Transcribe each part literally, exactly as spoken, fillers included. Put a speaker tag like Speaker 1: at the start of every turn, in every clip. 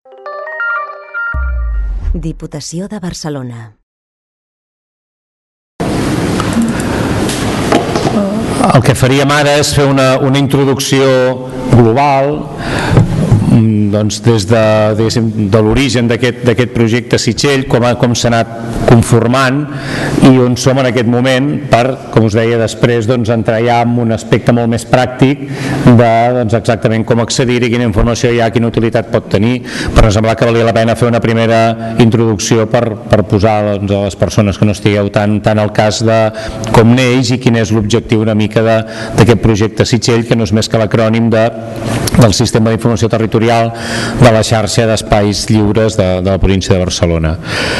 Speaker 1: Diputació de Barcelona.
Speaker 2: El que faríem ara és fer una, una introducció global, doncs des de, de l'origen d'aquest projecte Sitgell, com, com s'ha anat conformant i on som en aquest moment per, com us deia després, doncs, entrar ja en un aspecte molt més pràctic de doncs, exactament com accedir-hi, quina informació hi ha, quina utilitat pot tenir, però em sembla que valia la pena fer una primera introducció per, per posar doncs, a les persones que no estigueu tan, tan al cas de com neix i quin és l'objectiu una mica d'aquest projecte Sitgell, que no és més que l'acrònim de, del Sistema d'Informació Territorial de la xarxa d'espais lliures de, de la província de Barcelona.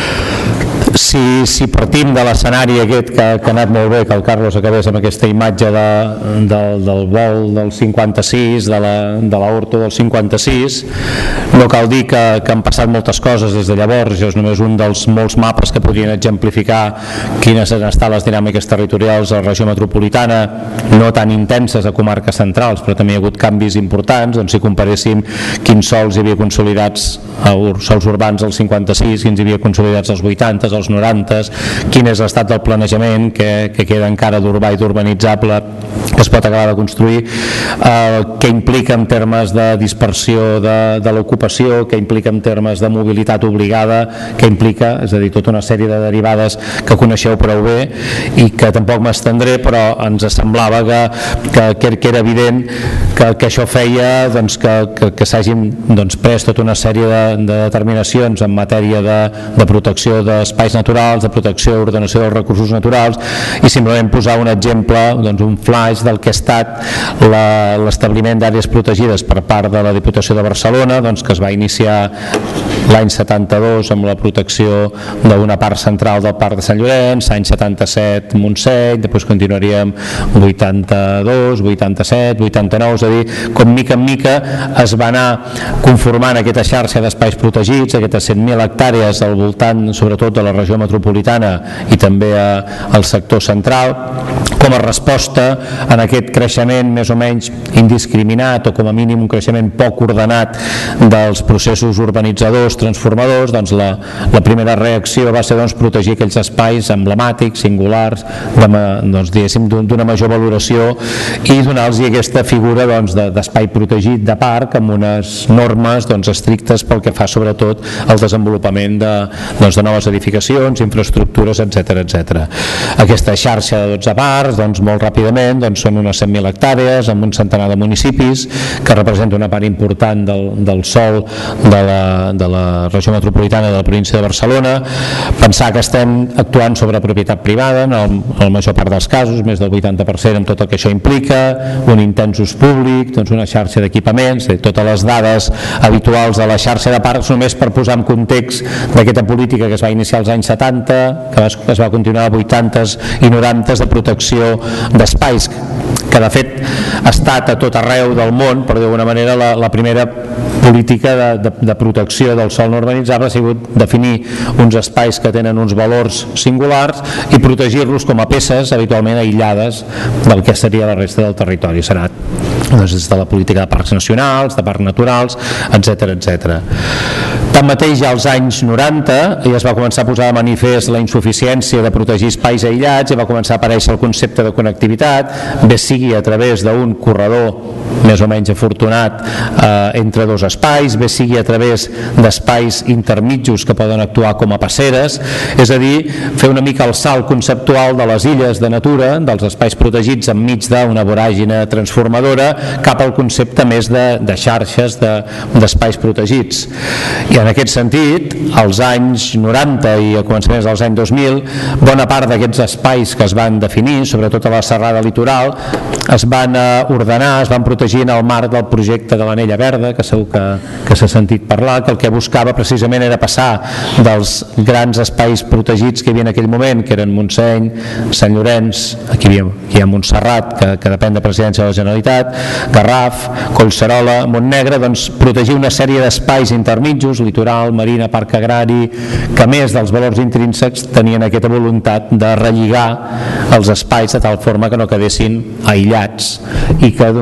Speaker 2: Si, si partim de l'escenari aquest que, que ha anat molt bé, que el Carlos acabés amb aquesta imatge de, de, del vol del cinquanta-sis, de la, de l'Orto del cinquanta-sis, no cal dir que, que han passat moltes coses des de llavors. Això és només un dels molts mapes que podrien exemplificar quines han estat les dinàmiques territorials a la regió metropolitana, no tan intenses a comarques centrals, però també hi ha hagut canvis importants. Doncs si comparéssim quins sols hi havia consolidats, sols urbans als cinquanta-sis, quins hi havia consolidats als vuitanta, als noranta, quin és l'estat del planejament que, que queda encara d'urbà i d'urbanitzable que es pot acabar de construir, eh, què implica en termes de dispersió de, de l'ocupació, què implica en termes de mobilitat obligada, què implica, és a dir, tota una sèrie de derivades que coneixeu prou bé i que tampoc m'estendré, però ens semblava que, que, que era evident que, que això feia doncs, que, que, que s'hagin doncs, pres tota una sèrie de, de determinacions en matèria de, de protecció d'espais naturals, de protecció i ordenació dels recursos naturals, i simplement posar un exemple, doncs un flash del que ha estat l'establiment d'àrees protegides per part de la Diputació de Barcelona, doncs que es va iniciar l'any setanta-dos amb la protecció d'una part central del Parc de Sant Llorenç, l'any setanta-set Montseny, després continuaríem vuitanta-dos, vuitanta-set, vuitanta-nou, és a dir, com mica en mica es va anar conformant aquesta xarxa d'espais protegits, aquestes cent mil hectàrees al voltant, sobretot de la regió metropolitana i també a, al sector central, com a resposta en aquest creixement més o menys indiscriminat o com a mínim un creixement poc ordenat dels processos urbanitzadors, transformadors. Doncs la, la primera reacció va ser doncs, protegir aquells espais emblemàtics, singulars, doncs, d'una major valoració i donar-los aquesta figura doncs, d'espai protegit de parc amb unes normes doncs, estrictes pel que fa sobretot al desenvolupament de, doncs, de noves edificacions, infraestructures, etcètera, etcètera. Aquesta xarxa de dotze parcs, doncs, molt ràpidament doncs, són unes cent mil hectàrees amb un centenar de municipis que representa una part important del, del sòl de la, de la regió metropolitana de la província de Barcelona. Pensar que estem actuant sobre propietat privada en el, en la major part dels casos, més del vuitanta per cent amb tot el que això implica, un intens ús públic, doncs una xarxa d'equipaments, totes les dades habituals de la xarxa de parcs, només per posar en context d'aquesta política que es va iniciar als anys setanta, que es va continuar a vuitantes i norantes de protecció d'espais, que de fet ha estat a tot arreu del món, però d'alguna manera la, la primera política de, de, de protecció del sòl no urbanitzable ha sigut definir uns espais que tenen uns valors singulars i protegir-los com a peces habitualment aïllades del que seria la resta del territori. S'ha anat doncs, des de la política de parcs nacionals, de parcs naturals, etcètera, etcètera. Tanmateix, ja als anys noranta ja es va començar a posar de manifest la insuficiència de protegir espais aïllats i va començar a aparèixer el concepte de connectivitat, bé sigui a través d'un corredor més o menys afortunat eh, entre dos espais, bé sigui a través d'espais intermitjos que poden actuar com a passeres, és a dir, fer una mica el salt conceptual de les illes de natura, dels espais protegits enmig d'una voràgine transformadora, cap al concepte més de, de xarxes d'espais de, protegits. I en aquest sentit, als anys noranta i a començaments dels anys dos mil, bona part d'aquests espais que es van definir, sobretot a la serrada litoral, es van ordenar, es van protegir en el marc del projecte de l'Anella Verda, que segur que, que s'ha sentit parlar, que el que buscava precisament era passar dels grans espais protegits que hi havia en aquell moment, que eren Montseny, Sant Llorenç, aquí hi havia, aquí hi ha Montserrat, que, que depèn de Presidència de la Generalitat, Garraf, Collserola, Montnegre, doncs protegir una sèrie d'espais intermitjos, litoral, marina, parc agrari, que a més dels valors intrínsecs tenien aquesta voluntat de relligar els espais de tal forma que no quedessin aïllats i que donguessin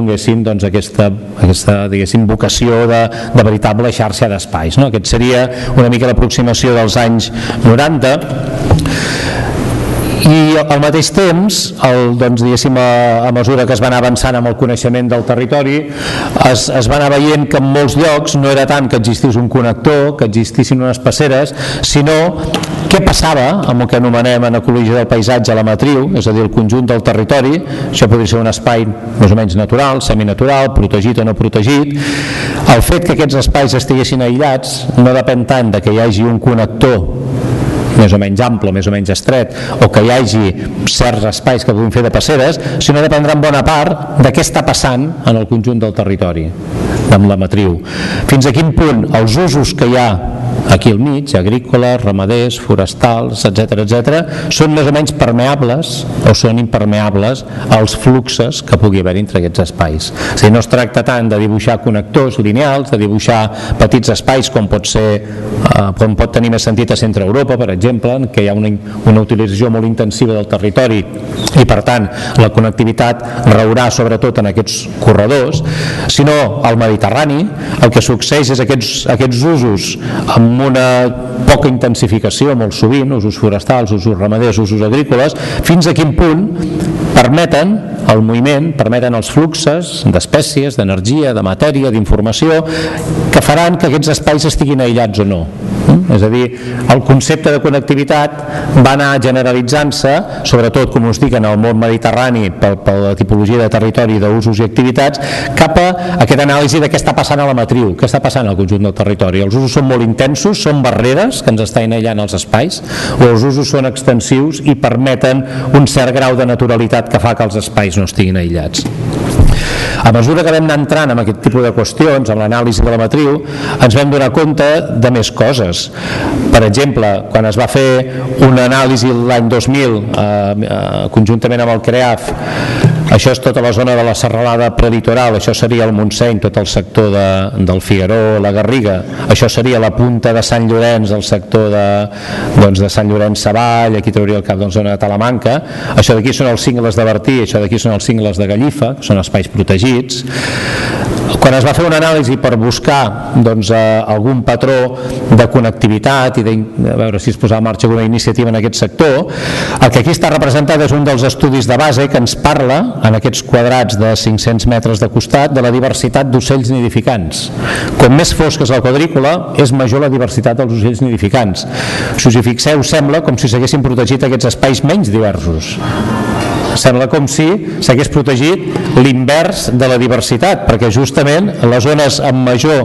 Speaker 2: doncs, aquesta, aquesta diguéssim, vocació de, de veritable xarxa d'espais, no? Aquest seria una mica l'aproximació dels anys noranta. I al mateix temps, el, doncs, diguéssim, a, a mesura que es va anar avançant amb el coneixement del territori, es, es va anar veient que en molts llocs no era tant que existís un connector, que existissin unes passeres, sinó què passava amb el que anomenem en ecologia del paisatge la matriu, és a dir, el conjunt del territori. Això podria ser un espai més o menys natural, seminatural, protegit o no protegit. El fet que aquests espais estiguessin aïllats no depèn tant de que hi hagi un connector més o menys ample, més o menys estret, o que hi hagi certs espais que puguin fer de passeres, sinó dependrà en bona part de què està passant en el conjunt del territori amb la matriu. Fins a quin punt els usos que hi ha aquí al mig, agrícoles, ramaders, forestals, etcètera, etcètera, són més o menys permeables o són impermeables als fluxes que pugui haver entre aquests espais. És a dir, no es tracta tant de dibuixar connectors lineals, de dibuixar petits espais com pot ser, eh, com pot tenir més sentit a Centre Europa, per exemple, en què hi ha una, una utilització molt intensiva del territori i per tant la connectivitat raurà sobretot en aquests corredors, sinó al Mediterrani el que succeeix és aquests, aquests usos amb una poca intensificació molt sovint, usos forestals, usos ramaders, usos agrícoles, fins a quin punt permeten el moviment, permeten els fluxes d'espècies, d'energia, de matèria, d'informació, que faran que aquests espais estiguin aïllats o no. És a dir, el concepte de connectivitat va anar generalitzant-se, sobretot, com us dic, en el món mediterrani, per, per la tipologia de territori, d'usos i activitats, cap a aquesta anàlisi de què està passant a la matriu, què està passant al conjunt del territori. Els usos són molt intensos, són barreres que ens estan aïllant els espais, o els usos són extensius i permeten un cert grau de naturalitat que fa que els espais no estiguin aïllats. A mesura que vam anar entrant en aquest tipus de qüestions, amb l'anàlisi de la matriu, ens vam donar compte de més coses. Per exemple, quan es va fer una anàlisi l'any dos mil, eh, eh, conjuntament amb el CREAF, això és tota la zona de la serralada prelitoral, això seria el Montseny, tot el sector de, del Figaró, la Garriga, això seria la punta de Sant Llorenç, el sector de, doncs, de Sant Llorenç Savall, aquí trauria el cap de la zona de Talamanca, això d'aquí són els cingles de Bertí, això d'aquí són els cingles de Gallifa, que són espais protegits. Quan es va fer una anàlisi per buscar doncs, eh, algun patró de connectivitat i de, a veure si es posava en marxa alguna iniciativa en aquest sector, el que aquí està representat és un dels estudis de base que ens parla, en aquests quadrats de cinc-cents metres de costat, de la diversitat d'ocells nidificants. Com més fosca és la quadrícula, és major la diversitat dels ocells nidificants. Si us hi fixeu, sembla com si s'haguessin protegit aquests espais menys diversos. Sembla com si s'hagués protegit l'invers de la diversitat, perquè justament les zones amb major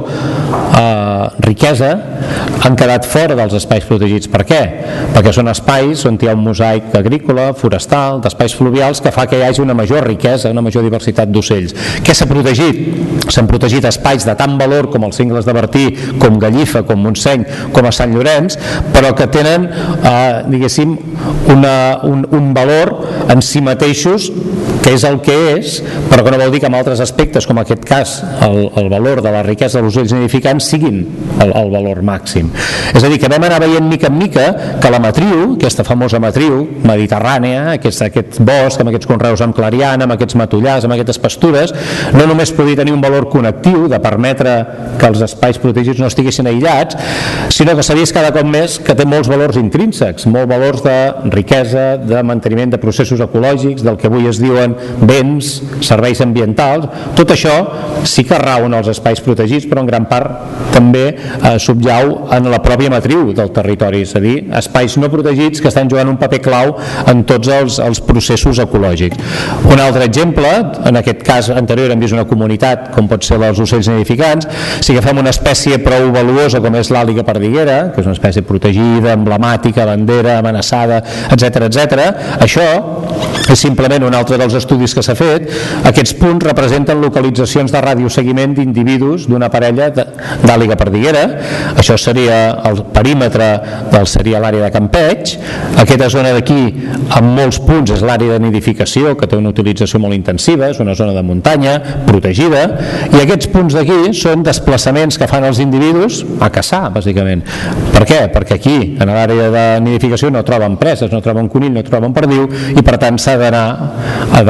Speaker 2: eh, riquesa han quedat fora dels espais protegits. Per què? Perquè són espais on hi ha un mosaic agrícola, forestal, d'espais fluvials que fa que hi hagi una major riquesa, una major diversitat d'ocells. Què s'ha protegit? S'han protegit espais de tant valor com els cingles de Bertí, com Gallifa, com Montseny, com a Sant Llorenç, però que tenen, eh, diguéssim, una, un, un valor en si mateixos que és el que és, però que no vol dir que en altres aspectes, com en aquest cas el, el valor de la riquesa dels ocells nidificants, siguin el, el valor màxim. És a dir, que vam anar veient mica en mica que la matriu, aquesta famosa matriu mediterrània, aquest, aquest bosc amb aquests conreus amb clariana, amb aquests matollars, amb aquestes pastures, no només podia tenir un valor connectiu de permetre que els espais protegits no estiguessin aïllats, sinó que s'ha vist cada cop més que té molts valors intrínsecs, molts valors de riquesa, de manteniment de processos ecològics, del que avui es diuen béns, serveis ambientals. Tot això sí que rau en els espais protegits, però en gran part també eh, subjau en la pròpia matriu del territori, és a dir, espais no protegits que estan jugant un paper clau en tots els, els processos ecològics. Un altre exemple, en aquest cas anterior hem vist una comunitat com pot ser els ocells nidificants. Si agafem una espècie prou valuosa com és l'àliga perdiguera, que és una espècie protegida, emblemàtica, bandera, amenaçada, etcètera, etcètera, això és simplement un altre dels estudis que s'ha fet. Aquests punts representen localitzacions de radioseguiment d'individus d'una parella d'àliga perdiguera. Això seria el perímetre del seria l'àrea de Campeig. Aquesta zona d'aquí amb molts punts és l'àrea de nidificació, que té una utilització molt intensiva, és una zona de muntanya protegida, i aquests punts d'aquí són desplaçaments que fan els individus a caçar, bàsicament. Per què? Perquè aquí en l'àrea de nidificació no troben preses, no troben conill, no troben perdiu, i per tant s'ha d'anar a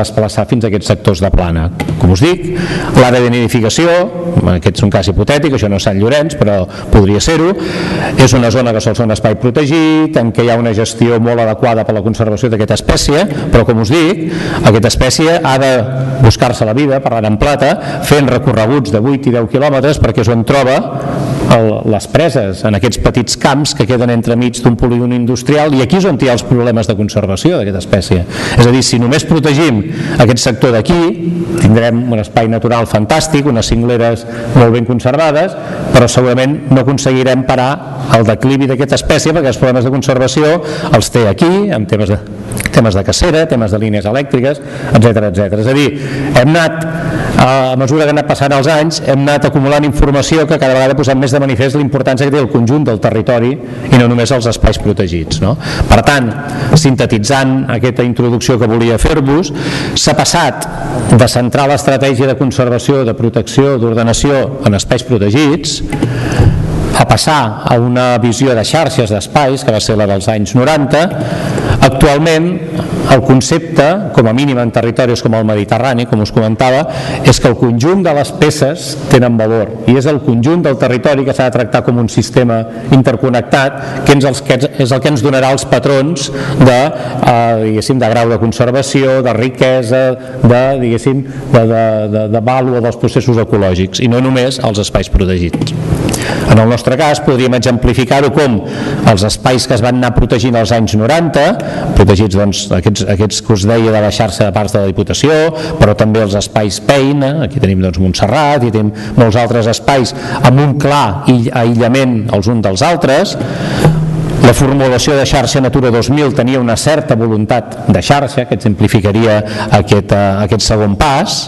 Speaker 2: desplaçar fins a aquests sectors de plana. Com us dic, l'àrea de nidificació, aquest és un cas hipotètic, això no és Sant Llorenç, però podria ser-ho, és una zona que sol ser un espai protegit, en què hi ha una gestió molt adequada per la conservació d'aquesta espècie, però com us dic, aquesta espècie ha de buscar-se la vida, parlant en plata, fent recorreguts de vuit i deu quilòmetres, perquè és on troba el, les preses, en aquests petits camps que queden entremig d'un polígon industrial, i aquí és on hi ha els problemes de conservació d'aquesta espècie. És a dir, si només protegim aquest sector d'aquí, tindrem un espai natural fantàstic, unes cingleres molt ben conservades, però segurament no aconseguirem parar el declivi d'aquesta espècie, perquè els problemes de conservació els té aquí, amb temes de, temes de cacera, temes de línies elèctriques, etcètera, etcètera. És a dir, hem anat, a mesura que han anat passant els anys, hem anat acumulant informació que cada vegada posem més de manifest la importància que té el conjunt del territori i no només els espais protegits, no? Per tant, sintetitzant aquesta introducció que volia fer-vos, s'ha passat de centrar l'estratègia de conservació, de protecció, d'ordenació en espais protegits a passar a una visió de xarxes d'espais, que va ser la dels anys noranta. Actualment, el concepte, com a mínim en territoris com el Mediterrani, com us comentava, és que el conjunt de les peces tenen valor, i és el conjunt del territori que s'ha de tractar com un sistema interconnectat, que és el que, és el que ens donarà els patrons de, eh, diguéssim, de grau de conservació, de riquesa, de, diguéssim, de, de, de, de vàlua dels processos ecològics, i no només els espais protegits. En el nostre cas podríem exemplificar-ho com els espais que es van anar protegint als anys noranta, protegits doncs, aquests, aquests que us deia de la xarxa de parcs de la Diputació, però també els espais Pein, aquí tenim doncs, Montserrat, i tenim molts altres espais amb un clar aïllament els uns dels altres. La formulació de xarxa Natura dos mil tenia una certa voluntat de xarxa, que exemplificaria aquest, aquest segon pas,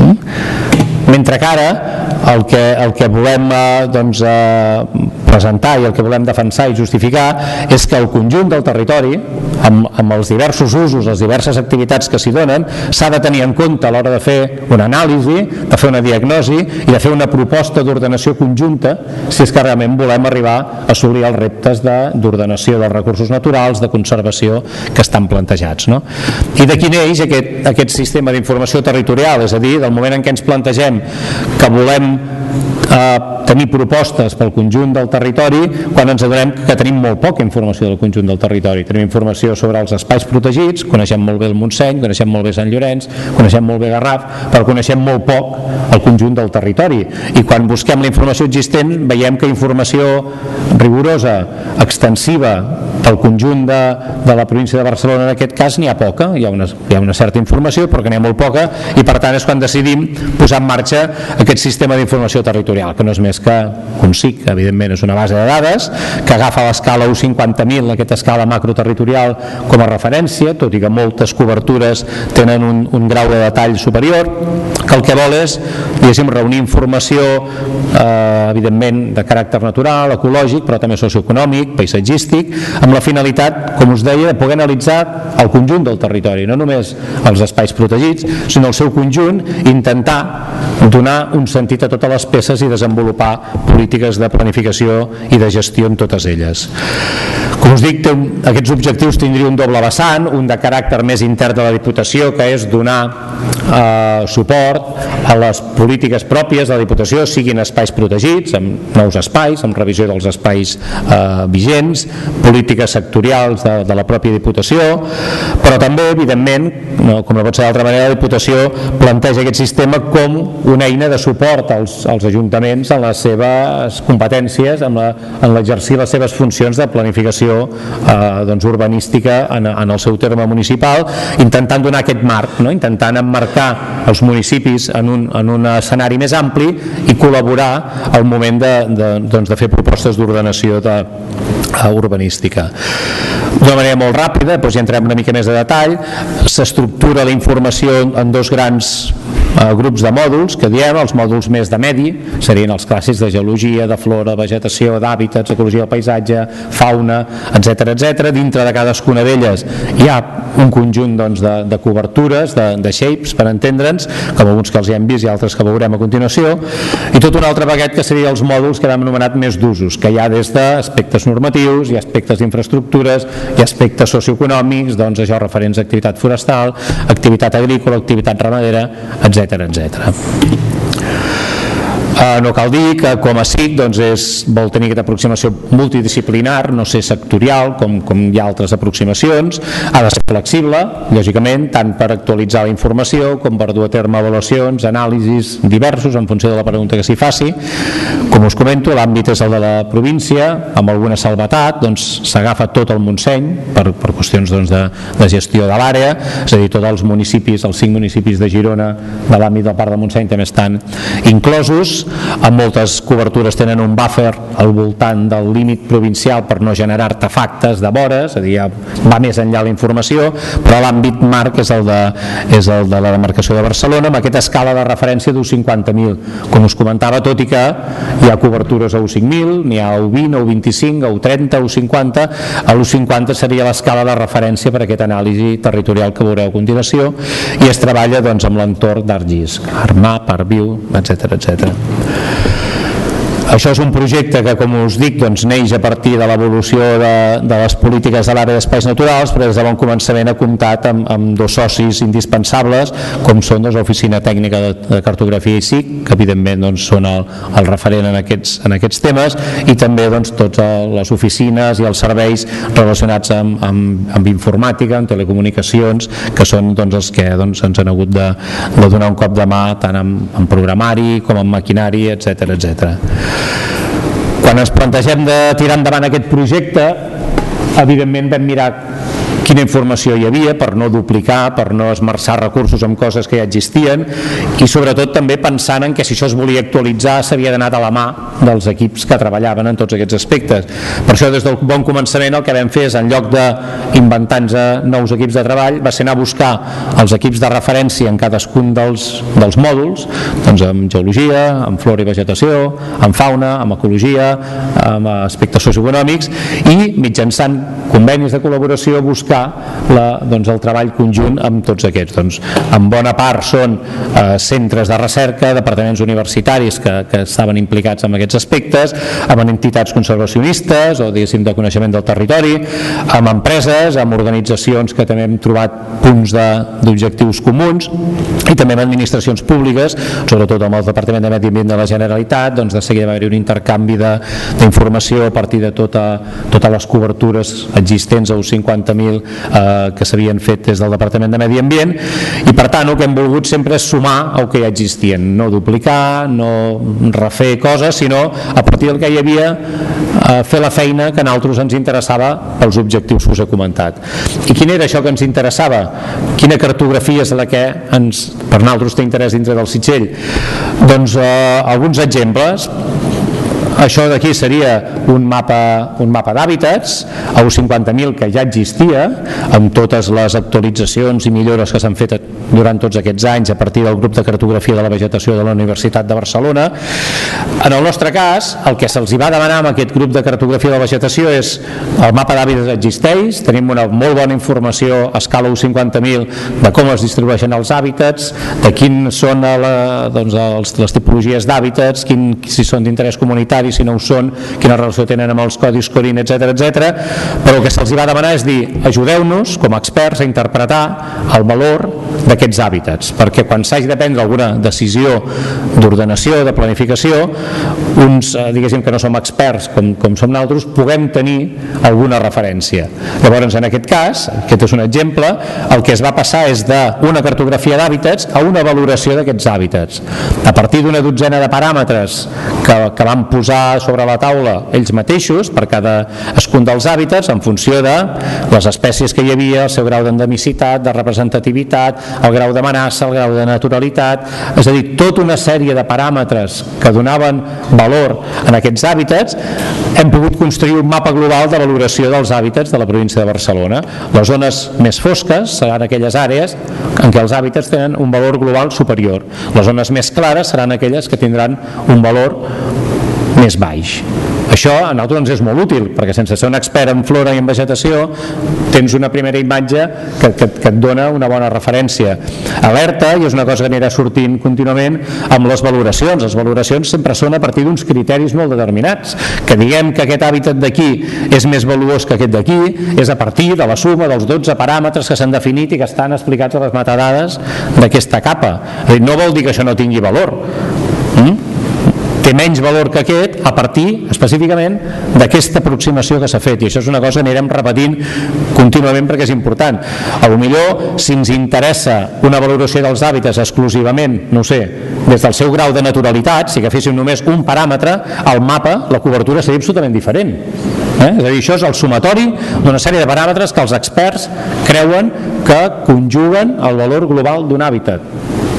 Speaker 2: mentre que ara el que, el que volem eh, doncs, eh, presentar i el que volem defensar i justificar és que el conjunt del territori, amb, amb els diversos usos, les diverses activitats que s'hi donen, s'ha de tenir en compte a l'hora de fer una anàlisi, de fer una diagnosi i de fer una proposta d'ordenació conjunta, si és que realment volem arribar a assolir els reptes d'ordenació de, dels recursos naturals, de conservació que estan plantejats, no? I d'aquí neix aquest, aquest sistema d'informació territorial, és a dir, del moment en què ens plantegem que volem eh, tenir propostes pel conjunt del territori, quan ens adonem que tenim molt poca informació del conjunt del territori. Tenim informació sobre els espais protegits, coneixem molt bé el Montseny, coneixem molt bé Sant Llorenç, coneixem molt bé Garraf, però coneixem molt poc el conjunt del territori, i quan busquem la informació existent veiem que informació rigorosa, extensiva pel conjunt de, de la província de Barcelona, en aquest cas n'hi ha poca, hi ha, una, hi ha una certa informació però que n'hi ha molt poca, i per tant és quan decidim posar en marxa aquest sistema d'informació territorial, que no és més que un S I C, evidentment és una base de dades que agafa l'escala u cinquanta mil, aquesta escala macroterritorial, com a referència, tot i que moltes cobertures tenen un, un grau de detall superior, que el que vol és, diguéssim, reunir informació eh, evidentment de caràcter natural, ecològic, però també socioeconòmic, paisatgístic, amb la finalitat, com us deia, de poder analitzar el conjunt del territori, no només els espais protegits, sinó el seu conjunt, intentar donar un sentit a totes les peces i desenvolupar polítiques de planificació i de gestió en totes elles. Com us dic, té un, aquests objectius tindria un doble vessant, un de caràcter més intern de la Diputació, que és donar eh, suport a les polítiques pròpies de la Diputació, siguin espais protegits, amb nous espais, amb revisió dels espais eh, vigents, polítiques sectorials de, de la pròpia Diputació, però també, evidentment, no, com no pot ser d'altra manera, la Diputació planteja aquest sistema com una eina de suport als, als ajuntaments en les seves competències, en l'exercir les seves funcions de planificació eh, doncs urbanística en, en el seu terme municipal, intentant donar aquest marc, no? Intentant emmarcar els municipis en un, en un escenari més ampli i col·laborar al moment de, de, doncs de fer propostes d'ordenació de, uh, urbanística. D'una manera molt ràpida, doncs ja entrem una mica més de detall, s'estructura la informació en dos grans grups de mòduls, que diem els mòduls més de medi, serien els clàssics de geologia, de flora, vegetació, d'hàbitats, ecologia del paisatge, fauna, etcètera, etcètera. Dintre de cadascuna d'elles hi ha un conjunt doncs, de, de cobertures, de, de shapes, per entendre'ns, com alguns que els ja hem vist i altres que veurem a continuació, i tot un altre paquet que seria els mòduls que hem anomenat més d'usos, que hi ha des d'aspectes normatius, hi ha aspectes d'infraestructures, hi ha aspectes socioeconòmics, doncs això referents a activitat forestal, activitat agrícola, activitat ramadera, etcètera, etcètera. Uh, no cal dir que com a S I C doncs és, vol tenir aquesta aproximació multidisciplinar, no ser sectorial com, com hi ha altres aproximacions, ha de ser flexible, lògicament, tant per actualitzar la informació com per dur a terme avaluacions, anàlisis diversos en funció de la pregunta que s'hi faci. Com us comento, l'àmbit és el de la província, amb alguna salvetat, doncs s'agafa tot el Montseny per, per qüestions doncs, de, de gestió de l'àrea, és a dir, tots els municipis, els cinc municipis de Girona de l'àmbit del Parc de Montseny també estan inclosos. Amb moltes cobertures tenen un buffer al voltant del límit provincial per no generar artefactes de vores, és a dir, ja va més enllà la informació, però l'àmbit marc és el, de, és el de la demarcació de Barcelona, amb aquesta escala de referència d'U cinquanta mil, com us comentava, tot i que hi ha cobertures a U cinc mil, n'hi ha a U vint, a U vint-i-cinc, a U trenta, a U cinquanta. A l'U cinquanta seria l'escala de referència per a aquesta anàlisi territorial que veureu a continuació, i es treballa doncs, amb l'entorn d'Argís, Armap, Arbiu, etcètera, etcètera. Això és un projecte que, com us dic, doncs, neix a partir de l'evolució de, de les polítiques de l'àrea d'espais naturals, però des de bon començament ha comptat amb, amb dos socis indispensables, com són doncs, l'Oficina Tècnica de, de Cartografia i S I C, que evidentment doncs, són el, el referent en aquests, en aquests temes, i també doncs, totes les oficines i els serveis relacionats amb, amb, amb informàtica, amb telecomunicacions, que són doncs, els que doncs, ens han hagut de, de donar un cop de mà tant amb, amb programari com amb maquinari, etcètera, etcètera. Quan ens plantegem de tirar endavant aquest projecte, evidentment vam mirar quina informació hi havia per no duplicar, per no esmerçar recursos en coses que ja existien, i sobretot també pensant en que si això es volia actualitzar s'havia d'anar de la mà dels equips que treballaven en tots aquests aspectes. Per això des del bon començament el que vam fer és, en lloc d'inventar-nos nous equips de treball, va ser anar a buscar els equips de referència en cadascun dels, dels mòduls, doncs amb geologia, amb flora i vegetació, amb fauna, amb ecologia, amb aspectes socioeconòmics, i mitjançant convenis de col·laboració buscar La, doncs, el treball conjunt amb tots aquests. Doncs, en bona part són eh, centres de recerca, departaments universitaris que, que estaven implicats en aquests aspectes, amb entitats conservacionistes o diguéssim de coneixement del territori, amb empreses, amb organitzacions que també hem trobat punts d'objectius comuns, i també amb administracions públiques, sobretot amb el Departament de Medi Ambient de la Generalitat. Doncs de seguida va haver un intercanvi d'informació a partir de tota, totes les cobertures existents a uns cinquanta mil Eh, que s'havien fet des del Departament de Medi Ambient, i per tant el que hem volgut sempre és sumar el que ja existien, no duplicar, no refer coses, sinó a partir del que hi havia eh, fer la feina que a nosaltres ens interessava pels objectius que us he comentat. I quin era això que ens interessava? Quina cartografia és la que ens, per nosaltres té interès dintre del Sitgell? Doncs eh, alguns exemples. Això d'aquí seria un mapa, un mapa d'hàbitats a U cinquanta mil que ja existia, amb totes les actualitzacions i millores que s'han fet durant tots aquests anys a partir del grup de cartografia de la vegetació de la Universitat de Barcelona. En el nostre cas, el que se'ls va demanar amb aquest grup de cartografia de la vegetació és: el mapa d'hàbitats existeix, tenim una molt bona informació a escala U cinquanta mil de com es distribueixen els hàbitats, de quins són la, doncs, els, les tipologies d'hàbitats, si són d'interès comunitari, si no ho són, quina relació tenen amb els codis Corin, etcètera, etcètera. Però el que se'ls va demanar és dir: ajudeu-nos com a experts a interpretar el valor d'aquests hàbitats, perquè quan s'hagi de prendre alguna decisió d'ordenació, de planificació, uns, diguéssim, que no som experts com, com som nosaltres, puguem tenir alguna referència. Llavors, en aquest cas, aquest és un exemple, el que es va passar és d'una cartografia d'hàbitats a una valoració d'aquests hàbitats. A partir d'una dotzena de paràmetres que, que van posar sobre la taula ells mateixos per cada escun dels hàbitats, en funció de les espècies que hi havia, el seu grau d'endemicitat, de representativitat, el el grau d'amenaça, el grau de naturalitat, és a dir, tota una sèrie de paràmetres que donaven valor en aquests hàbitats. Hem pogut construir un mapa global de valoració dels hàbitats de la província de Barcelona. Les zones més fosques seran aquelles àrees en què els hàbitats tenen un valor global superior. Les zones més clares seran aquelles que tindran un valor més baix. Això a nosaltres ens és molt útil, perquè sense ser un expert en flora i en vegetació tens una primera imatge que, que, que et dona una bona referència. Alerta, i és una cosa que anirà sortint contínuament amb les valoracions. Les valoracions sempre són a partir d'uns criteris molt determinats. Que diguem que aquest hàbitat d'aquí és més valuós que aquest d'aquí és a partir de la suma dels dotze paràmetres que s'han definit i que estan explicats a les metadades d'aquesta capa. És a dir, no vol dir que això no tingui valor. Mm? Té menys valor que aquest a partir específicament d'aquesta aproximació que s'ha fet, i això és una cosa que anirem repetint contínuament perquè és important. A lo millor, si ens interessa una valoració dels hàbitats exclusivament, no ho sé, des del seu grau de naturalitat, si agaféssim només un paràmetre, el mapa, la cobertura seria absolutament diferent. Eh? És a dir, això és el sumatori d'una sèrie de paràmetres que els experts creuen que conjuguen el valor global d'un hàbitat.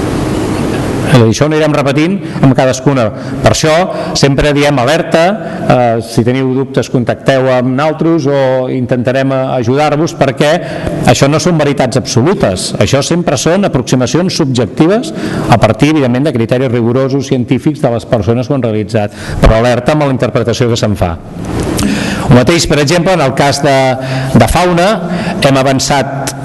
Speaker 2: És a dir, això ho anirem repetint amb cadascuna. Per això sempre diem alerta, eh, si teniu dubtes contacteu amb nosaltres o intentarem ajudar-vos, perquè això no són veritats absolutes, això sempre són aproximacions subjectives a partir, evidentment, de criteris rigorosos científics de les persones que ho han realitzat, però alerta amb la interpretació que se'n fa. El mateix, per exemple, en el cas de, de fauna, hem avançat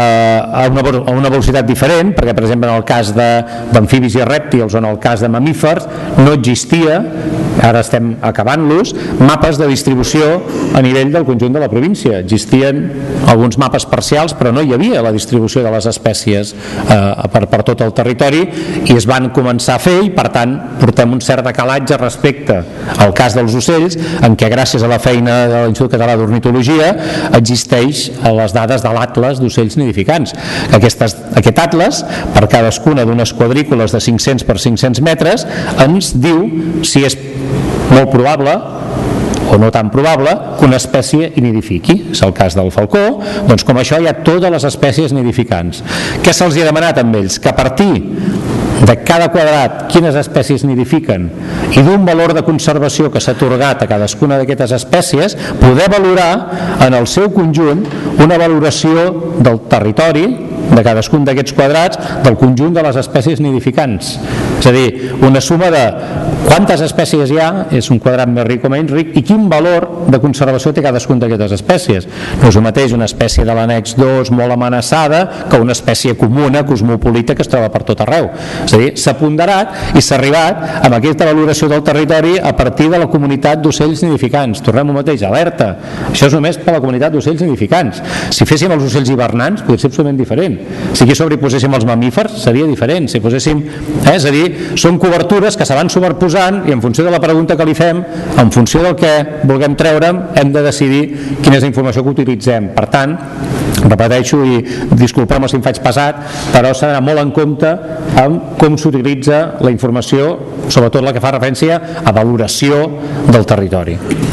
Speaker 2: a una, a una velocitat diferent, perquè per exemple en el cas d'amfibis i rèptils o en el cas de mamífers no existia, ara estem acabant-los, mapes de distribució a nivell del conjunt de la província. Existien alguns mapes parcials, però no hi havia la distribució de les espècies eh, per, per tot el territori, i es van començar a fer, i per tant portem un cert decalatge respecte al cas dels ocells, en què gràcies a la feina de l'Institut Català d'Ornitologia existeix les dades de l'Atles d'ocells nidificants. Aquestes, aquest atles, per cadascuna d'unes quadrícules de cinc-cents per cinc-cents metres, ens diu si és molt probable o no tan probable que una espècie hi nidifiqui. És el cas del falcó, doncs com això hi ha totes les espècies nidificants. Què se'ls ha demanat amb ells? Que a partir de cada quadrat quines espècies nidifiquen i d'un valor de conservació que s'ha atorgat a cadascuna d'aquestes espècies, poder valorar en el seu conjunt una valoració del territori de cadascun d'aquests quadrats del conjunt de les espècies nidificants. És a dir, una suma de quantes espècies hi ha, és un quadrat més ric o menys ric, i quin valor de conservació té cadascun d'aquestes espècies. No és el mateix una espècie de l'annex dos molt amenaçada que una espècie comuna, cosmopolita, que es troba per tot arreu. És a dir, s'ha ponderat i s'ha arribat amb aquesta valoració del territori a partir de la comunitat d'ocells nidificants. Tornem al mateix, alerta. Això és només per la comunitat d'ocells nidificants. Si féssim els ocells hivernants, podria ser absolutament diferent. Si aquí sobreposéssim els mamífers, seria diferent. Si poséssim, eh, és a dir, són cobertures que se van superposant i en funció de la pregunta que li fem, en funció del que vulguem treure'm, hem de decidir quina és la informació que utilitzem. Per tant, repeteixo i disculpeu-me si em faig pesat, però s'ha d'anar molt en compte amb com s'utilitza la informació, sobretot la que fa referència a valoració del territori.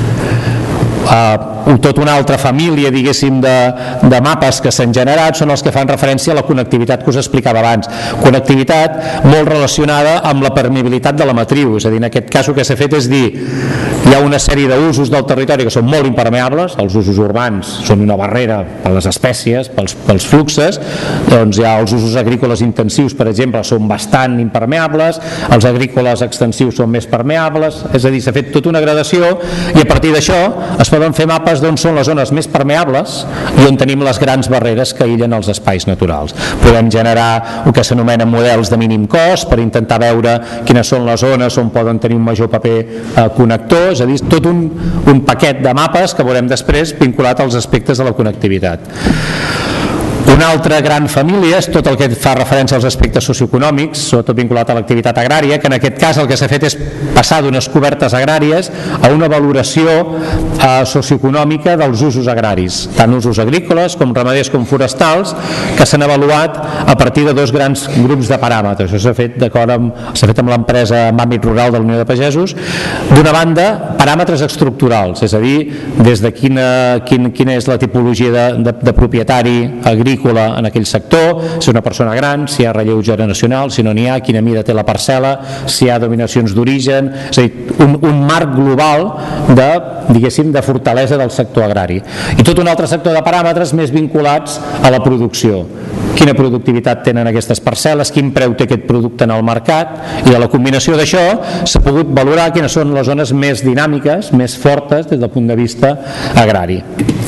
Speaker 2: Uh, tota una altra família, diguéssim, de, de mapes que s'han generat són els que fan referència a la connectivitat que us explicava abans. Connectivitat molt relacionada amb la permeabilitat de la matriu, és a dir, en aquest cas el que s'ha fet és dir, hi ha una sèrie d'usos del territori que són molt impermeables, els usos urbans són una barrera per les espècies, pels, pels fluxes, doncs hi ha els usos agrícoles intensius, per exemple, són bastant impermeables, els agrícoles extensius són més permeables, és a dir, s'ha fet tota una gradació i a partir d'això es poden fer mapes d'on són les zones més permeables i on tenim les grans barreres que aïllen els espais naturals. Podem generar el que s'anomenen models de mínim cost per intentar veure quines són les zones on poden tenir un major paper eh, connector, és a dir, tot un, un paquet de mapes que veurem després vinculat als aspectes de la connectivitat. Una altra gran família és tot el que fa referència als aspectes socioeconòmics, sobretot vinculat a l'activitat agrària, que en aquest cas el que s'ha fet és passar d'unes cobertes agràries a una valoració eh, socioeconòmica dels usos agraris, tant usos agrícoles com ramaders com forestals, que s'han avaluat a partir de dos grans grups de paràmetres. Això s'ha fet d'acord amb, s'ha fet amb l'empresa en àmbit rural de la Unió de Pagesos. D'una banda, paràmetres estructurals, és a dir, des de quina, quin, quina és la tipologia de, de, de propietari agrícola en aquell sector, si és una persona gran, si hi ha relleu generacional, si no n'hi ha, quina mida té la parcel·la, si hi ha dominacions d'origen, és a dir, un, un marc global de, diguéssim, de fortalesa del sector agrari. I tot un altre sector de paràmetres més vinculats a la producció. Quina productivitat tenen aquestes parcel·les, quin preu té aquest producte en el mercat, i de la combinació d'això s'ha pogut valorar quines són les zones més dinàmiques, més fortes des del punt de vista agrari.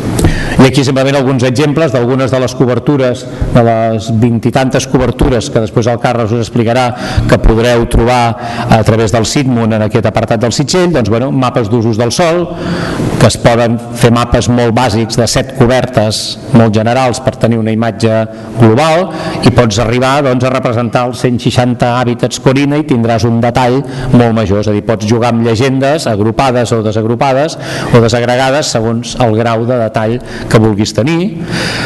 Speaker 2: I aquí simplement alguns exemples d'algunes de les cobertures, de les vint i tantes cobertures que després el Carles us explicarà, que podreu trobar a través del Sitmun en aquest apartat del Sitgell. Doncs bueno, mapes d'usos del sòl, que es poden fer mapes molt bàsics de set cobertes molt generals per tenir una imatge global, i pots arribar doncs, a representar els cent seixanta hàbitats Corina i tindràs un detall molt major, és a dir, pots jugar amb llegendes agrupades o desagrupades o desagregades segons el grau de detall que vulguis tenir.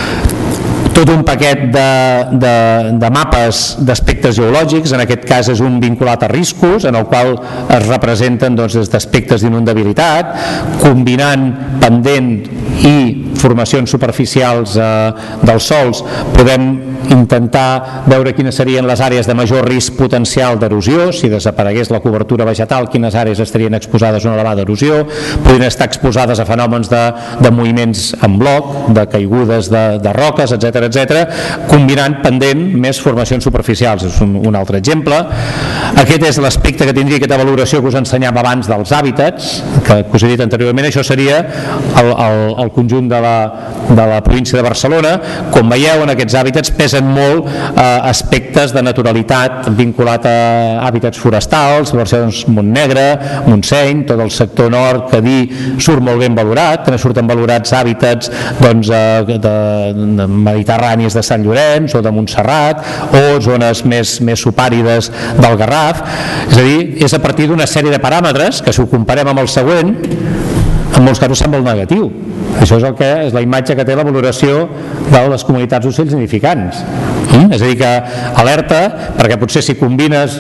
Speaker 2: Tot un paquet de, de, de mapes d'aspectes geològics, en aquest cas és un vinculat a riscos, en el qual es representen doncs, des d'aspectes d'inundabilitat, combinant pendent i formacions superficials eh, dels sòls, podem intentar veure quines serien les àrees de major risc potencial d'erosió. Si desaparegués la cobertura vegetal, quines àrees estarien exposades a una elevada erosió, podrien estar exposades a fenòmens de, de moviments en bloc, de caigudes de, de roques, etcètera, etcètera, combinant pendent més formacions superficials. És un, un altre exemple. Aquest és l'aspecte que tindria aquesta valoració que us ensenyava abans dels hàbitats, que, que us he dit anteriorment. Això seria el, el, el conjunt de la, de la província de Barcelona. Com veieu, en aquests hàbitats pesen molt eh, aspectes de naturalitat vinculat a hàbitats forestals. Barcelona, Montnegre, Montseny, tot el sector nord, Cadí, surt molt ben valorat. També surten valorats hàbitats doncs, eh, de, de mediterranis de Sant Llorenç o de Montserrat, o zones més, més subàrides del Garraf. És a dir, és a partir d'una sèrie de paràmetres que, si ho comparem amb el següent, en molts casos sembla el negatiu. Això és, el que, és la imatge que té la valoració de les comunitats d'ocells nidificants. Mm? És a dir, que alerta, perquè potser si combines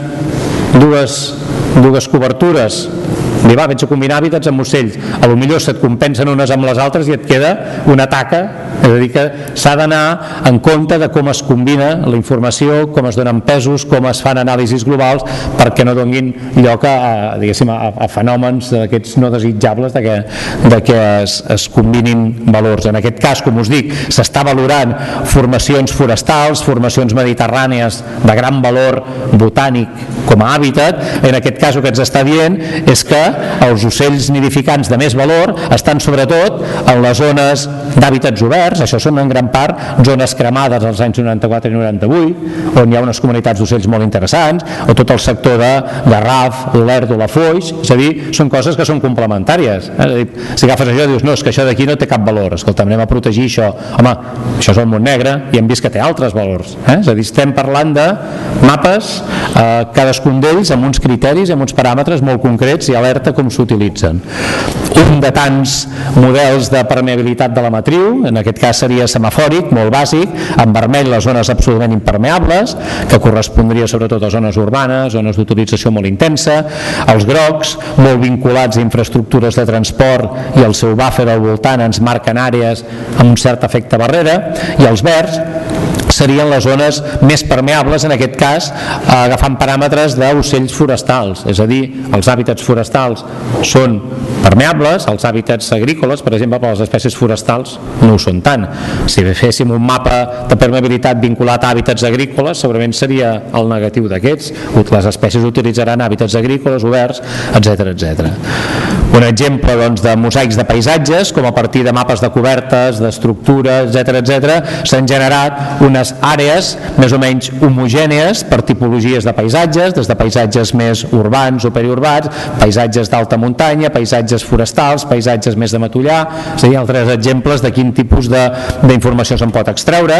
Speaker 2: dues, dues cobertures, i va, vaig a combinar hàbitats amb ocells, a lo millor se't compensen unes amb les altres i et queda una taca. És a dir, que s'ha d'anar en compte de com es combina la informació, com es donen pesos, com es fan anàlisis globals, perquè no donin lloc a, diguéssim, a, a fenòmens d'aquests no desitjables de que, de que es, es combinin valors. En aquest cas, com us dic, s'està valorant formacions forestals, formacions mediterrànies de gran valor botànic com a hàbitat. En aquest cas el que ens està dient és que els ocells nidificants de més valor estan sobretot en les zones d'hàbitats oberts. Això són en gran part zones cremades als anys noranta-quatre i noranta-vuit, on hi ha unes comunitats d'ocells molt interessants, o tot el sector de Garraf, l'Erd o la Foix. És a dir, són coses que són complementàries. És a dir, si agafes això i dius, no, és que això d'aquí no té cap valor, escolta, anem a protegir això. Home, això és el Montnegre i hem vist que té altres valors. Eh? És a dir, estem parlant de mapes, eh, cadascun d'ells amb uns criteris, amb uns paràmetres molt concrets, i alerta com s'utilitzen. Un de tants models de permeabilitat de la matriu, en aquest cas seria semafòric, molt bàsic, en vermell les zones absolutament impermeables, que correspondria sobretot a zones urbanes, zones d'utilització molt intensa, els grocs, molt vinculats a infraestructures de transport i el seu buffer al voltant ens marquen àrees amb un cert efecte barrera, i els verds serien les zones més permeables, en aquest cas agafant paràmetres d'ocells forestals, és a dir, els hàbitats forestals són permeables, els hàbitats agrícoles, per exemple, per les espècies forestals no ho són tant. Si féssim un mapa de permeabilitat vinculat a hàbitats agrícoles, segurament seria el negatiu d'aquests. Les espècies utilitzaran hàbitats agrícoles oberts, etcètera, etcètera. Un exemple doncs, de mosaics de paisatges, com a partir de mapes de cobertes, d'estructura, etcètera, etcètera, s'han generat una unes àrees més o menys homogènies per tipologies de paisatges, des de paisatges més urbans o periurbans, paisatges d'alta muntanya, paisatges forestals, paisatges més de matollar, és a dir, altres exemples de quin tipus d'informació se'n pot extreure.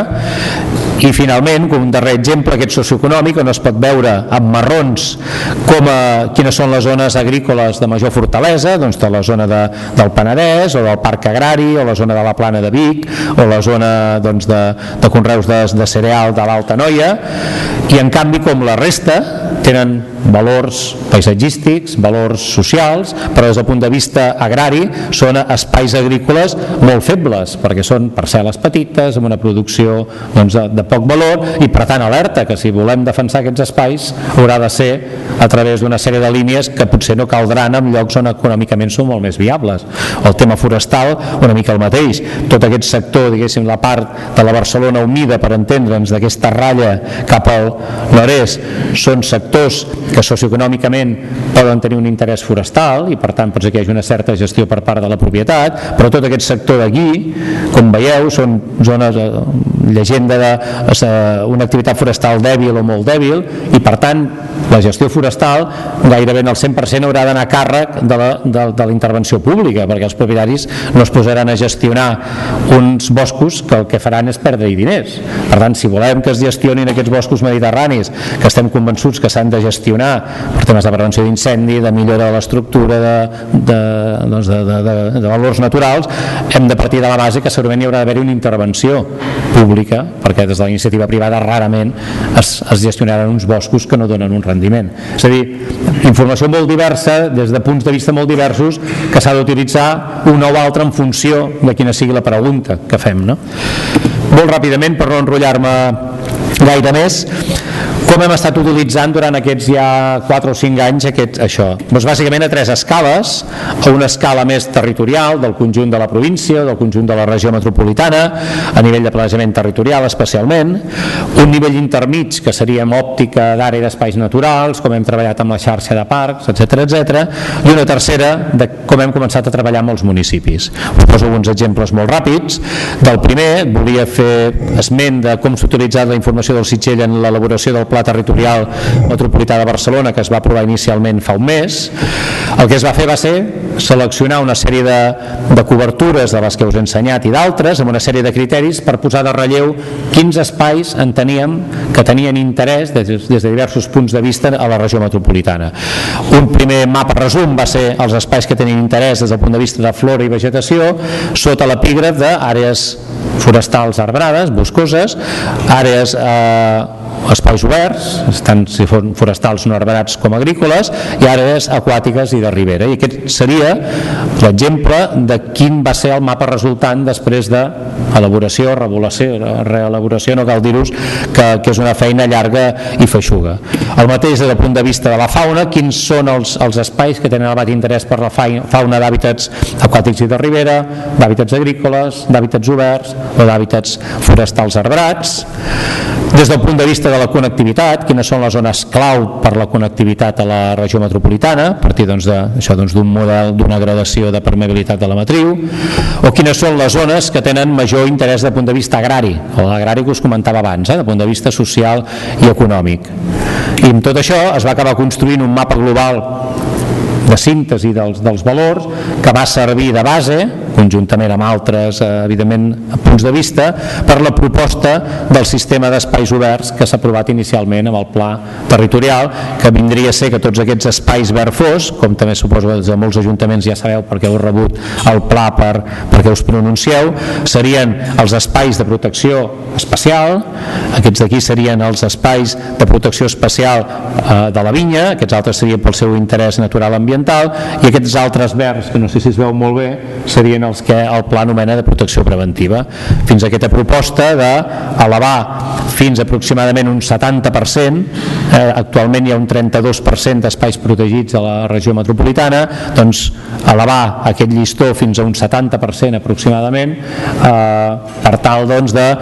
Speaker 2: I finalment, com un darrer exemple, aquest socioeconòmic, on es pot veure amb marrons com a, quines són les zones agrícoles de major fortalesa, doncs de la zona de, del Penedès o del Parc Agrari o la zona de la Plana de Vic o la zona doncs, de, de conreus de, de cereal de l'Alta Noia, i en canvi com la resta tenen valors paisatgístics, valors socials, però des del punt de vista agrari són espais agrícoles molt febles, perquè són parcel·les petites amb una producció doncs, de, de poc valor, i per tant alerta que si volem defensar aquests espais haurà de ser a través d'una sèrie de línies que potser no caldran en llocs on econòmicament són molt més viables. El tema forestal, una mica el mateix, tot aquest sector, diguéssim, la part de la Barcelona humida, per entendre'ns, d'aquesta ratlla cap al nord-est, són sectors que socioeconòmicament poden tenir un interès forestal i per tant pot ser que hi hagi una certa gestió per part de la propietat, però tot aquest sector d'aquí, com veieu, són zones, llegenda d'una activitat forestal dèbil o molt dèbil, i per tant la gestió forestal gairebé en el cent per cent haurà d'anar a càrrec de la, de, de la intervenció pública, perquè els propietaris no es posaran a gestionar uns boscos que el que faran és perdre-hi diners. Per tant, si volem que es gestionin aquests boscos mediterranis, que estem convençuts que s'han de gestionar per temes de prevenció d'incendi, de millora de l'estructura, de, de, doncs de, de, de, de valors naturals, hem de partir de la base que segurament hi haurà d'haver una intervenció pública, perquè des de la iniciativa privada rarament es, es gestionaran uns boscos que no donen un rendiment. És a dir, informació molt diversa, des de punts de vista molt diversos, que s'ha d'utilitzar una o altra en funció de quina sigui la pregunta que fem, no? Molt ràpidament, per no enrotllar-me gaire més, com hem estat utilitzant durant aquests ja quatre o cinc anys aquest, això? Doncs bàsicament a tres escales, a una escala més territorial del conjunt de la província, del conjunt de la regió metropolitana, a nivell de planejament territorial especialment, un nivell intermig que seria amb òptica d'àrea d'espais naturals, com hem treballat amb la xarxa de parcs, etcètera, etcètera, i una tercera de com hem començat a treballar amb els municipis. Us poso alguns exemples molt ràpids. Del primer, volia fer esment de com s'ha utilitzat la informació del Sitgell en l'elaboració del Pla Territorial Metropolità de Barcelona, que es va aprovar inicialment fa un mes. El que es va fer va ser seleccionar una sèrie de, de cobertures de les que us he ensenyat i d'altres, amb una sèrie de criteris per posar de relleu quins espais enteníem que tenien interès des, des de diversos punts de vista a la regió metropolitana. Un primer mapa resum va ser els espais que tenien interès des del punt de vista de flora i vegetació, sota l'epígraf d'àrees forestals arbrades, boscoses, àrees eh, espais oberts, tant si fos forestals no arbrats com agrícoles, i àrees aquàtiques i de ribera. I aquest seria l'exemple de quin va ser el mapa resultant després d'elaboració, reelaboració, no cal dir-vos que, que és una feina llarga i feixuga. El mateix des del punt de vista de la fauna, quins són els, els espais que tenen elevat interès per la fauna d'hàbitats aquàtics i de ribera, d'hàbitats agrícoles, d'hàbitats oberts o d'hàbitats forestals arbrats. Des del punt de vista de la connectivitat, quines són les zones clau per la connectivitat a la regió metropolitana, a partir doncs, de, això, doncs, d'un model d'una gradació de permeabilitat de la matriu, o quines són les zones que tenen major interès des del punt de vista agrari, o l'agrari que us comentava abans, eh, des del punt de vista social i econòmic. I amb tot això es va acabar construint un mapa global de síntesi dels, dels valors que va servir de base, conjuntament amb altres, eh, evidentment, punts de vista, per la proposta del sistema d'espais oberts que s'ha aprovat inicialment amb el pla territorial, que vindria a ser que tots aquests espais verd fos, com també suposo que molts ajuntaments ja sabeu perquè heu rebut el pla per, perquè us pronuncieu, serien els espais de protecció especial, aquests d'aquí serien els espais de protecció especial eh, de la vinya, aquests altres serien pel seu interès natural ambiental, i aquests altres verds, que no sé si es veu molt bé, serien els que el pla anomena de protecció preventiva. Fins a aquesta proposta d'elevar fins aproximadament un setanta per cent, eh, actualment hi ha un trenta-dos per cent d'espais protegits a la regió metropolitana, doncs elevar aquest llistó fins a un setanta per cent aproximadament, eh, per tal doncs de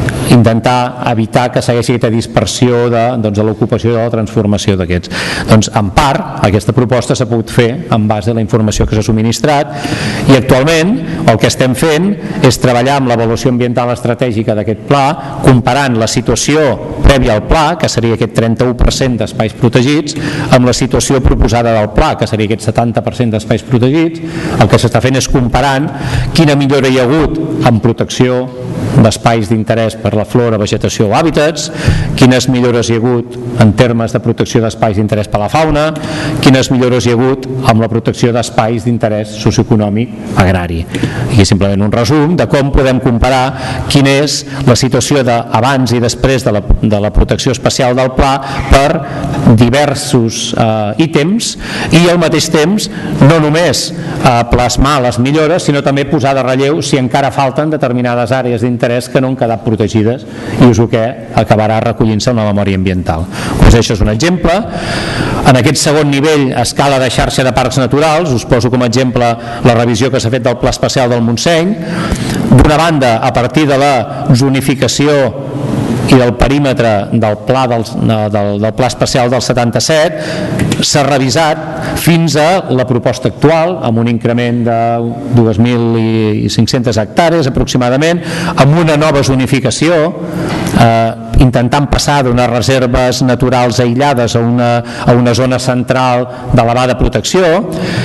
Speaker 2: intentar evitar que segueixi aquesta dispersió de, doncs, de l'ocupació i de la transformació d'aquests. Doncs en part aquesta proposta s'ha pogut fer en base a la informació que s'ha subministrat, i actualment el que estem fent és treballar amb l'avaluació ambiental estratègica d'aquest pla, comparant la situació prèvia al pla, que seria aquest trenta-u per cent d'espais protegits, amb la situació proposada del pla, que seria aquest setanta per cent d'espais protegits. El que s'està fent és comparant quina millora hi ha hagut en protecció d'espais d'interès per la flora, vegetació o hàbitats, quines millores hi ha hagut en termes de protecció d'espais d'interès per la fauna, quines millores hi ha hagut amb la protecció d'espais d'interès socioeconòmic agrari. I simplement un resum de com podem comparar quina és la situació d'abans i després de la, de la protecció especial del pla per diversos eh, ítems, i al mateix temps no només eh, plasmar les millores, sinó també posar de relleu si encara falten determinades àrees d'interès que no han quedat protegides, i és el que acabarà recollint-se en la memòria ambiental. Pues això és un exemple. En aquest segon nivell, a escala de xarxa de parcs naturals, us poso com a exemple la revisió que s'ha fet del Pla Especial del Montseny. D'una banda, a partir de la zonificació i del perímetre del pla, del, del, del pla especial del setanta-set, s'ha revisat fins a la proposta actual, amb un increment de dos mil cinc-centes hectàrees aproximadament, amb una nova zonificació, eh, intentant passar d'unes reserves naturals aïllades a una, a una zona central d'elevada protecció.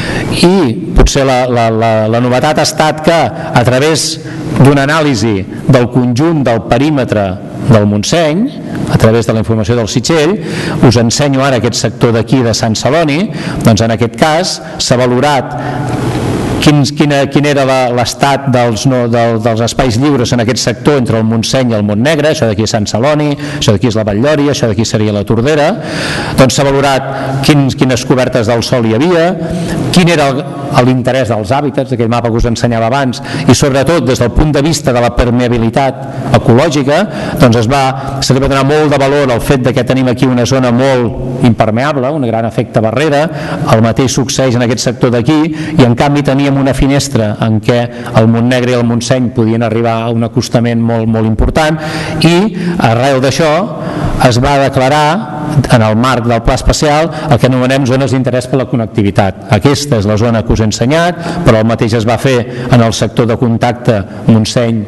Speaker 2: I potser la, la, la, la novetat ha estat que, a través d'una anàlisi del conjunt del perímetre del Montseny, a través de la informació del Sitgell, us ensenyo ara aquest sector d'aquí de Sant Celoni. Doncs en aquest cas s'ha valorat Quin, quina, quin era l'estat dels, no, del, dels espais lliures en aquest sector entre el Montseny i el Montnegre. Això d'aquí és Sant Celoni, això d'aquí és la Vall-lloria, això d'aquí seria la Tordera. Doncs s'ha valorat quins, quines cobertes del sòl hi havia, quin era l'interès dels hàbitats, aquell mapa que us ensenyava abans, i sobretot des del punt de vista de la permeabilitat ecològica, doncs es va, se li va donar molt de valor al fet de que tenim aquí una zona molt impermeable, un gran efecte barrera. El mateix succeeix en aquest sector d'aquí, i en canvi teníem una finestra en què el Montnegre i el Montseny podien arribar a un acostament molt, molt important, i arrel d'això es va declarar en el marc del pla especial el que anomenem zones d'interès per la connectivitat. Aquesta és la zona que us he ensenyat, però el mateix es va fer en el sector de contacte Montseny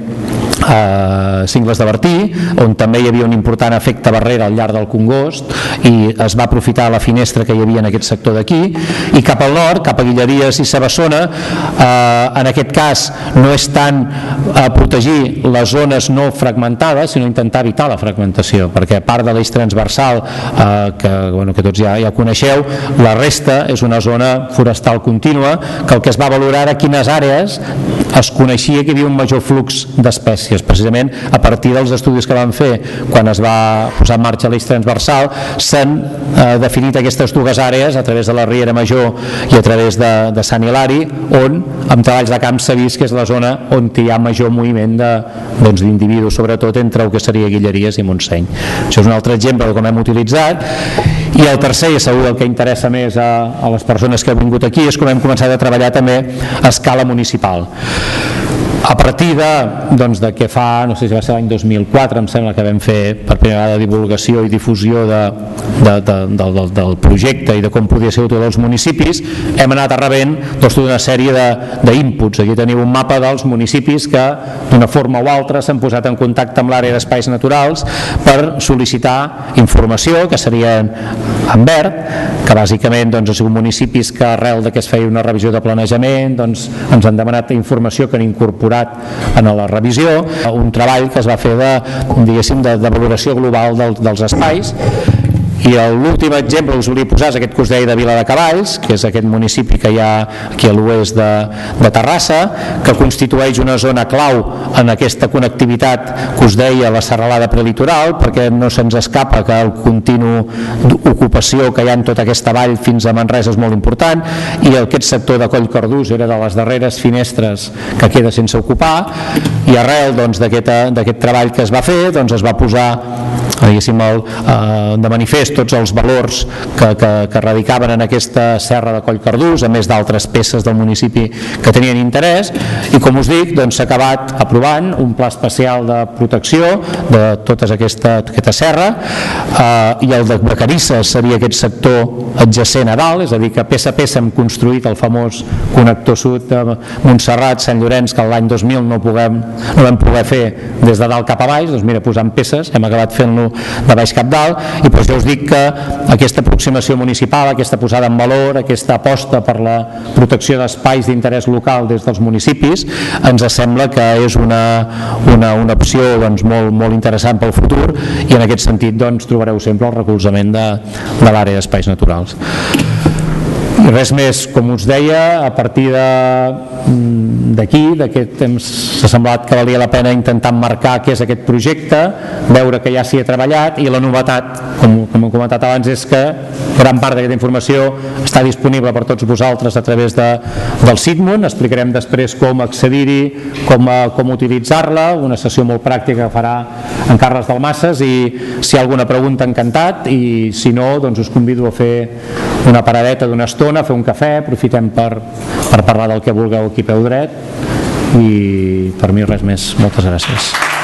Speaker 2: a Cingles de Bertí, on també hi havia un important efecte barrera al llarg del Congost, i es va aprofitar la finestra que hi havia en aquest sector d'aquí. I cap al nord, cap a Guilleries i Sabassona, eh, en aquest cas no és tant eh, protegir les zones no fragmentades, sinó intentar evitar la fragmentació, perquè a part de l'eix transversal eh, que, bueno, que tots ja, ja coneixeu, la resta és una zona forestal contínua, que el que es va valorar era quines àrees es coneixia que hi havia un major flux d'espècies. Precisament a partir dels estudis que van fer quan es va posar en marxa l'eix transversal, s'han eh, definit aquestes dues àrees a través de la Riera Major i a través de, de Sant Hilari, on amb treballs de camp s'ha vist que és la zona on hi ha major moviment d'individus, doncs, sobretot entre el que seria Guilleries i Montseny. Això és un altre exemple de com hem utilitzat. I el tercer, i segur el que interessa més a, a les persones que han vingut aquí, és com hem començat a treballar també a escala municipal. A partir de, doncs, de que fa, no sé si va ser l'any dos mil quatre, em sembla que vam fer per primera vegada divulgació i difusió de, de, de, de, de, del projecte i de com podia ser útil als municipis, hem anat rebent doncs, tota una sèrie d'inputs. Aquí teniu un mapa dels municipis que d'una forma o altra s'han posat en contacte amb l'àrea d'espais naturals per sol·licitar informació, que serien en verd, que bàsicament doncs, han sigut municipis que arrel de que es feia una revisió de planejament doncs, ens han demanat informació que han incorporat en la revisió, un treball que es va fer de, diguéssim, de, de valoració global del, dels espais. I l'últim exemple que us volia posar és aquest que us deia de Viladecavalls, que és aquest municipi que hi ha aquí a l'oest de, de Terrassa, que constitueix una zona clau en aquesta connectivitat que us deia, la serralada prelitoral, perquè no se'ns escapa que el continu d'ocupació que hi ha en tota aquesta vall fins a Manresa és molt important, i aquest sector de Collcardús era de les darreres finestres que queda sense ocupar, i arrel doncs, d'aquest treball que es va fer doncs, es va posar diguéssim, el, eh, de manifest tots els valors que, que, que radicaven en aquesta serra de Collcardús, a més d'altres peces del municipi que tenien interès, i com us dic, doncs, s'ha acabat aprovant un pla especial de protecció de tota aquesta, aquesta serra, eh, i el de Vacarisses seria aquest sector adjacent a dalt, és a dir, que peça a peça hem construït el famós connector sud de Montserrat, Sant Llorenç, que l'any dos mil no, puguem, no vam poder fer des de dalt cap a baix. Doncs mira, posant peces hem acabat fent-lo de baix cap dalt, i doncs ja us dic que aquesta aproximació municipal, aquesta posada en valor, aquesta aposta per la protecció d'espais d'interès local des dels municipis, ens sembla que és una, una, una opció doncs, molt, molt interessant pel futur, i en aquest sentit doncs, trobareu sempre el recolzament de, de l'àrea d'espais naturals. I res més, com us deia, a partir d'aquí, d'aquest temps, s'ha semblat que valia la pena intentar marcar què és aquest projecte, veure que ja s'hi ha treballat, i la novetat, com, com hem comentat abans, és que gran part d'aquesta informació està disponible per tots vosaltres a través de, del Sitmun. Explicarem després com accedir-hi, com, com utilitzar-la, una sessió molt pràctica que farà en Carles Dalmases, i si hi ha alguna pregunta, encantat, i si no, doncs us convido a fer una paradeta d'una estona, fer un cafè, aprofitem per, per parlar del que vulgueu aquí peu dret, i per mi res més. Moltes gràcies.